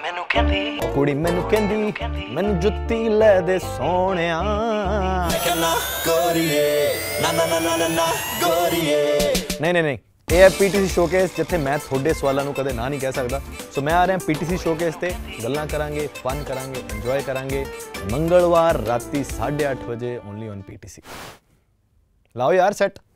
ਕੁੜੀ ਮੈਨੂੰ ਕਹਿੰਦੀ ਮੈਨੂੰ ਜੁੱਤੀ ਲੈ ਦੇ ਸੋਹਣਿਆ ਨਹੀਂ ਇਹ ਹੈ ਪੀਟੀਸੀ ਸ਼ੋਕੇਸ ਜਿੱਥੇ ਮੈਂ ਤੁਹਾਡੇ ਸਵਾਲਾਂ ਨੂੰ ਕਦੇ ਨਾ ਨਹੀਂ ਕਹਿ ਸਕਦਾ। ਸੋ ਮੈਂ ਆ ਰਿਹਾ ਪੀਟੀਸੀ ਸ਼ੋਕੇਸ ਤੇ ਗੱਲਾਂ ਕਰਾਂਗੇ, ਫਨ ਕਰਾਂਗੇ, ਇੰਜੋਏ ਕਰਾਂਗੇ। ਮੰਗਲਵਾਰ ਰਾਤੀ 8:30 ਵਜੇ ਓਨਲੀ ਔਨ ਪੀਟੀਸੀ। ਲਾਓ ਯਾਰ ਸੈਟ।